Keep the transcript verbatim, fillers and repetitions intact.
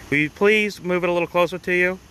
Will you please move it a little closer to you?